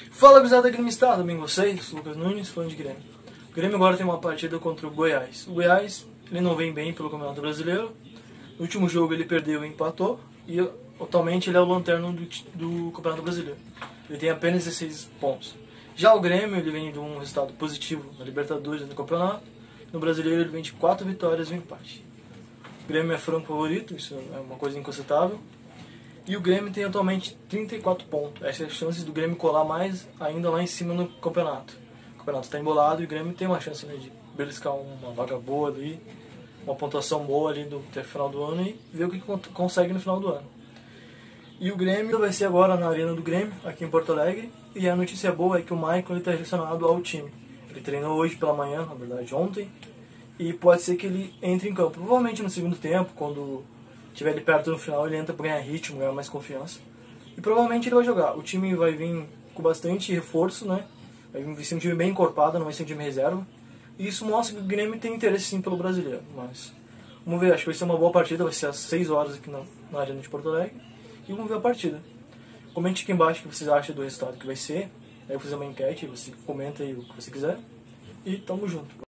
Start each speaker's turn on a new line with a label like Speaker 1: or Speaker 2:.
Speaker 1: Fala, gurizada gremista, tudo bem com vocês? Lucas Nunes, fã de Grêmio. O Grêmio agora tem uma partida contra o Goiás. O Goiás, ele não vem bem pelo Campeonato Brasileiro. No último jogo ele perdeu e empatou. E atualmente ele é o lanterna do Campeonato Brasileiro. Ele tem apenas 16 pontos. Já o Grêmio, ele vem de um resultado positivo na Libertadores e no Campeonato. No Brasileiro ele vem de 4 vitórias e um empate. O Grêmio é franco favorito, isso é uma coisa incontestável. E o Grêmio tem atualmente 34 pontos. Essas são as chances do Grêmio colar mais ainda lá em cima no campeonato. O campeonato está embolado e o Grêmio tem uma chance, né, de beliscar uma vaga boa ali, uma pontuação boa ali até o final do ano e ver o que consegue no final do ano. E o Grêmio vai ser agora na Arena do Grêmio, aqui em Porto Alegre. E a notícia boa é que o Maicon está relacionado ao time. Ele treinou hoje pela manhã, na verdade ontem, e pode ser que ele entre em campo. Provavelmente no segundo tempo, quando estiver ali perto no final, ele entra para ganhar ritmo, ganhar mais confiança. E provavelmente ele vai jogar. O time vai vir com bastante reforço, né? Vai ser um time bem encorpado, não vai ser um time reserva. E isso mostra que o Grêmio tem interesse sim pelo brasileiro. Mas vamos ver, acho que vai ser uma boa partida, vai ser às 6 horas aqui na Arena de Porto Alegre. E vamos ver a partida. Comente aqui embaixo o que vocês acham do resultado que vai ser. Aí eu vou fazer uma enquete, você comenta aí o que você quiser. E tamo junto.